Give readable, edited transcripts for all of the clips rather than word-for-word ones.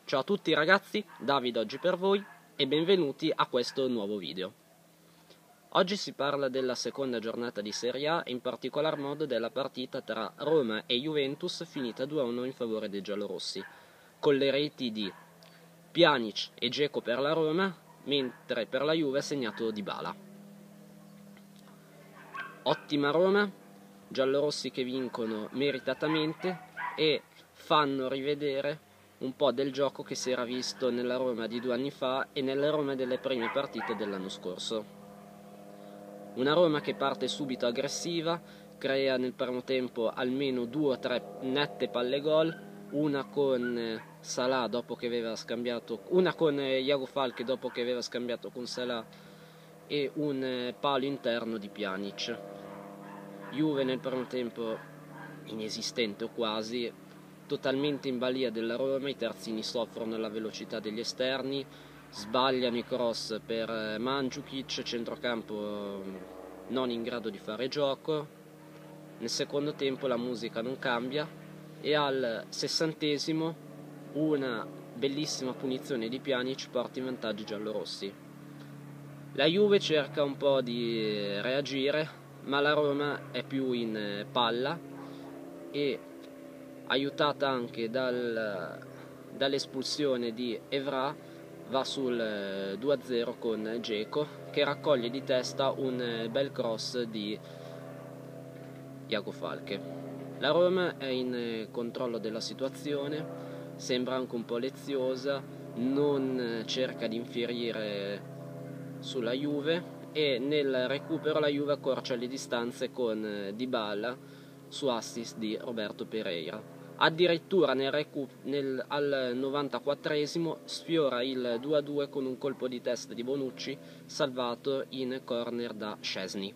Ciao a tutti ragazzi, Davide oggi per voi e benvenuti a questo nuovo video. Oggi si parla della seconda giornata di Serie A e in particolar modo della partita tra Roma e Juventus finita 2-1 in favore dei giallorossi, con le reti di Pjanic e Dzeko per la Roma, mentre per la Juve ha segnato Dybala. Ottima Roma, giallorossi che vincono meritatamente e fanno rivedere un po' del gioco che si era visto nella Roma di 2 anni fa e nella Roma delle prime partite dell'anno scorso. Una Roma che parte subito aggressiva, crea nel primo tempo almeno 2 o 3 nette palle gol, una con Salah dopo che aveva scambiato, una con Iago Falque dopo che aveva scambiato con Salah e un palo interno di Pjanic. Juve nel primo tempo inesistente o quasi, totalmente in balia della Roma, i terzini soffrono la velocità degli esterni, sbagliano i cross per Mandžukić, centrocampo non in grado di fare gioco. Nel secondo tempo la musica non cambia e al 60° una bellissima punizione di Pjanic porta in vantaggio i giallorossi. La Juve cerca un po' di reagire, ma la Roma è più in palla e aiutata anche dall'espulsione di Evra va sul 2-0 con Dzeko che raccoglie di testa un bel cross di Iago Falque. La Roma è in controllo della situazione, sembra anche un po' leziosa, non cerca di infierire sulla Juve e nel recupero la Juve accorcia le distanze con Dybala su assist di Roberto Pereira. Addirittura al 94° sfiora il 2-2 con un colpo di testa di Bonucci salvato in corner da Szczęsny.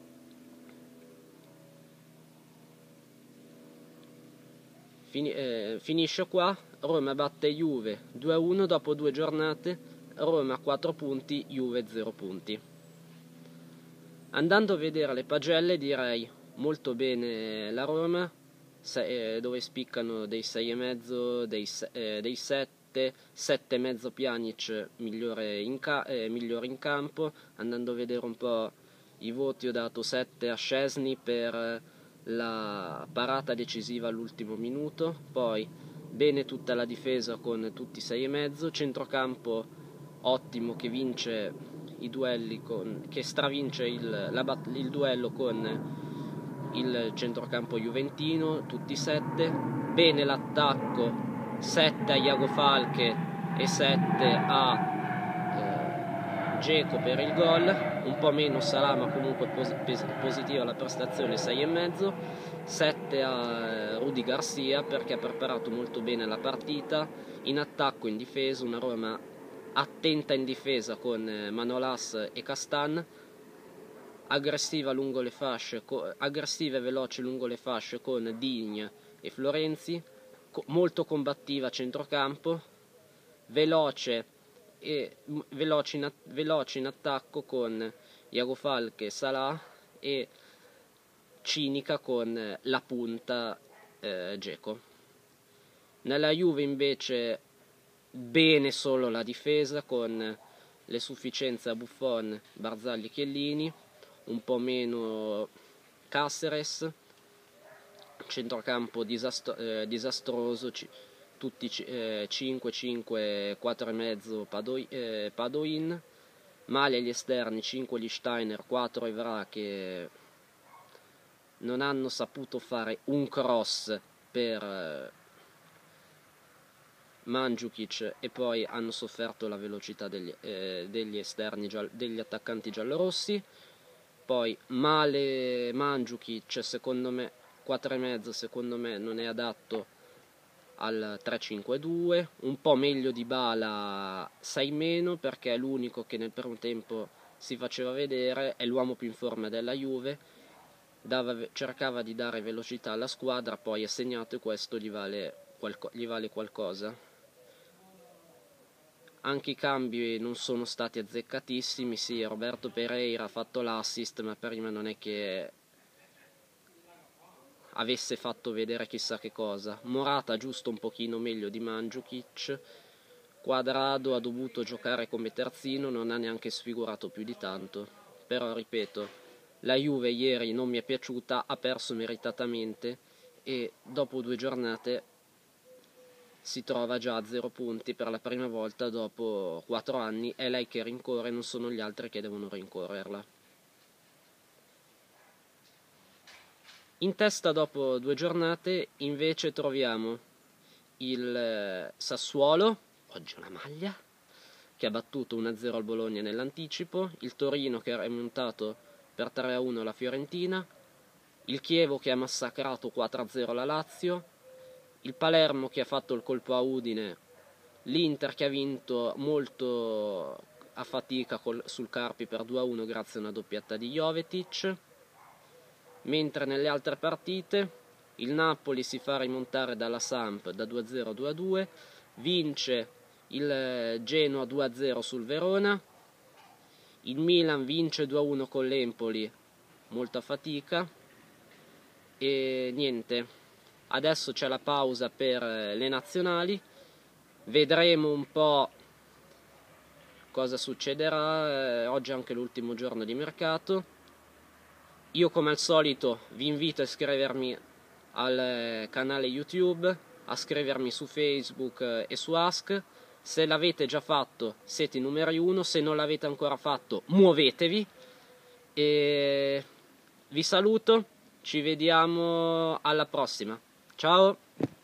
Finisce qua, Roma batte Juve 2-1 dopo 2 giornate, Roma 4 punti, Juve 0 punti. Andando a vedere le pagelle direi molto bene la Roma, dove spiccano dei 6,5, dei 7, 7,5 Pjanic migliore in campo. Andando a vedere un po' i voti ho dato 7 a Szczęsny per la parata decisiva all'ultimo minuto, poi bene tutta la difesa con tutti 6,5, centrocampo ottimo che vince i duelli che stravince il duello con il centrocampo juventino, tutti 7, bene l'attacco, 7 a Iago Falque e 7 a Dzeko per il gol, un po' meno Salah ma comunque positiva la prestazione, 6,5, 7 a Rudi Garcia perché ha preparato molto bene la partita, in attacco, in difesa, una Roma attenta in difesa con Manolas e Castan, aggressiva lungo le fasce, aggressiva e veloce lungo le fasce con Digne e Florenzi, molto combattiva a centrocampo, veloce in attacco con Iago Falque, Salah e cinica con la punta Dzeko. Nella Juve invece bene solo la difesa con le sufficienze a Buffon, Barzagli, Chiellini, un po' meno Cáceres, centrocampo disastroso, tutti 5-5, 4,5 Padoin, male agli esterni, 5 gli Steiner, 4 Evra che non hanno saputo fare un cross per Mandžukić e poi hanno sofferto la velocità degli esterni, degli attaccanti giallorossi. Poi male Mandžukić, secondo me 4,5 secondo me non è adatto al 3-5-2, un po' meglio Dybala 6 perché è l'unico che nel primo tempo si faceva vedere, è l'uomo più in forma della Juve, cercava di dare velocità alla squadra, poi ha segnato e questo gli vale qualcosa. Anche i cambi non sono stati azzeccatissimi, sì, Roberto Pereira ha fatto l'assist, ma prima non è che avesse fatto vedere chissà che cosa. Morata giusto un pochino meglio di Mandžukić, Quadrado ha dovuto giocare come terzino, non ha neanche sfigurato più di tanto, però ripeto, la Juve ieri non mi è piaciuta, ha perso meritatamente e dopo 2 giornate si trova già a 0 punti per la prima volta dopo 4 anni. È lei che rincorre, non sono gli altri che devono rincorrerla. In testa dopo 2 giornate invece troviamo il Sassuolo, oggi una maglia, che ha battuto 1-0 al Bologna nell'anticipo, il Torino che ha remontato per 3-1 la Fiorentina, il Chievo che ha massacrato 4-0 la Lazio, il Palermo che ha fatto il colpo a Udine, l'Inter che ha vinto molto a fatica sul Carpi per 2-1 grazie a una doppietta di Jovetic, mentre nelle altre partite il Napoli si fa rimontare dalla Samp da 2-0 a 2-2, vince il Genoa 2-0 sul Verona, il Milan vince 2-1 con l'Empoli, molta fatica, e niente, adesso c'è la pausa per le nazionali, vedremo un po' cosa succederà, oggi è anche l'ultimo giorno di mercato. Io come al solito vi invito a iscrivermi al canale YouTube, a scrivermi su Facebook e su Ask. Se l'avete già fatto siete i numeri 1, se non l'avete ancora fatto muovetevi. E vi saluto, ci vediamo alla prossima. Ciao!